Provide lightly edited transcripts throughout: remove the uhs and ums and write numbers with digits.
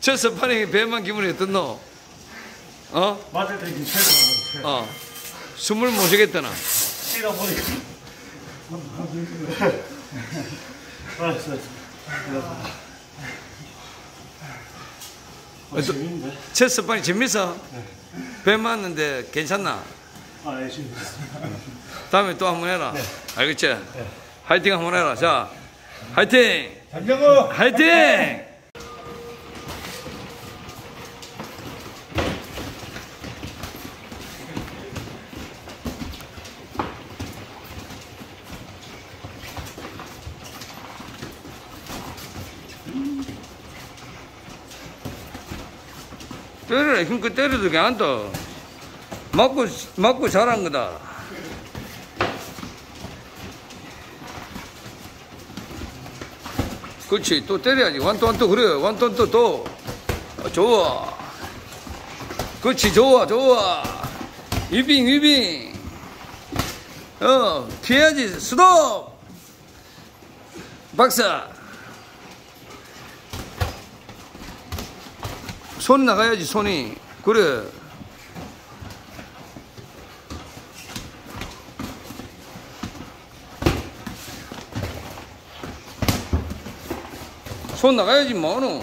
첫 스파링에 배만 기분이 어떻노? 어? 맞을 때 최고. 숨을 못 쉬겠더나. 쉬다 보니까. 알았어. 재밌는데? 첫 스파링 재밌어? 네. 배 맞는데 괜찮나? 예, 재밌어. 다음에 또 한번 해라. 네. 알겠지? 네. 화이팅 한번 해라. 자, 화이팅! 장정호! 화이팅! 때려라. 힘껏 때려도 괜찮다. 맞고 잘한 거다. 그렇지. 또 때려야지. 완투. 그래. 완투 또. 좋아. 그렇지. 좋아. 위빙. 피해야지. 스톱! 박사! 손 나가야지, 손이. 그래. 손 나가야지, 뭐노.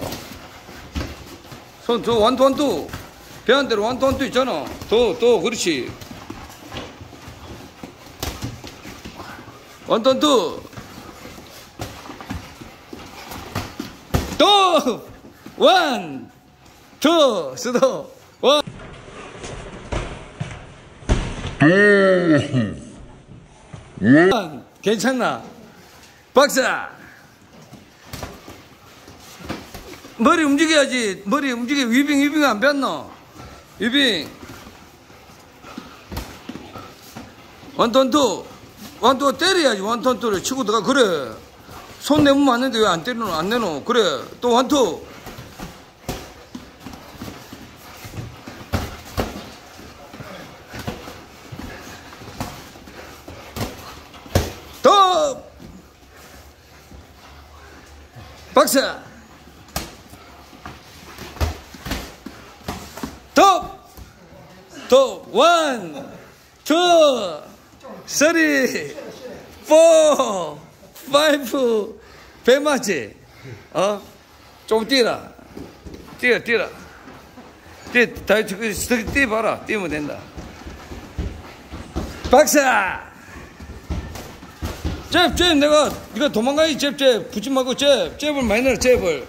손, 완투. 배한 대로 완투 있잖아. 또, 그렇지. 완투. 또! 원! 투! 스톱! 원! 괜찮나? 박사! 머리 움직여야지. 머리 움직여. 위빙 안 뺐노? 위빙. 완투 때려야지. 완투를 치고 들어가. 그래. 손 내면 맞는데 왜 안 때리노? 안 내노? 그래. 또 완투. 더! 박사! 더! 원! 투! 쓰리! 포! 파이브! 배 맞지? 좀 뛰라. 뛰라. 뛰봐라. 뛰면 된다. 박사! 잽! 네가 도망가야지, 잽. 붙지 말고 잽을 많이 내라, 잽을.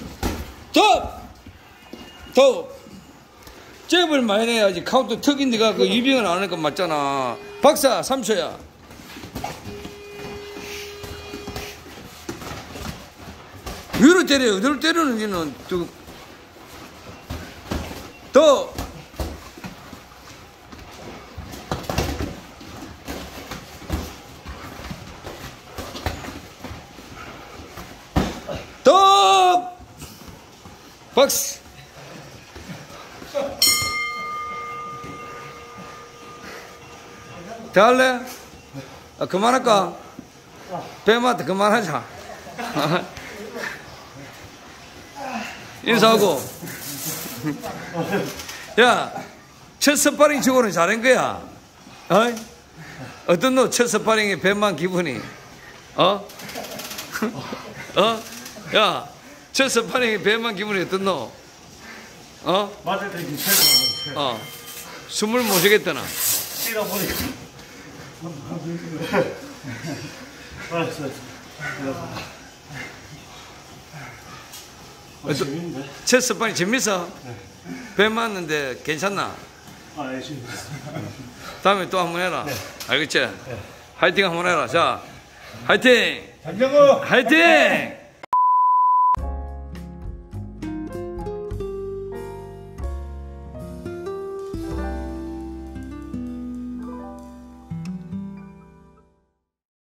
더! 잽을 많이 내야지. 카운트 턱인 네가 그 위빙을 안 하니까 맞잖아. 박사, 3초야. 위로 때려. 어디로 때리는지는 더! 박스! 더 할래? 그만할까? 배마트 그만하자. 인사하고. 야, 첫 스파링 치고는 잘한 거야. 어떤 너 첫 스파링에 배만 기분이? 야, 첫 스파링에 배만 기분이 어떤 너? 맞을 때 최고. 숨을 못 쉬겠더나. 쉬다 보니까. 알았어. 재밌는데? 첫 스파링 재밌어? 네. 배 맞는데 괜찮나? 예, 재밌어. 다음에 또 한번 해라. 네. 알겠지? 네. 화이팅 한번 해라. 자, 화이팅! 장정호! 화이팅!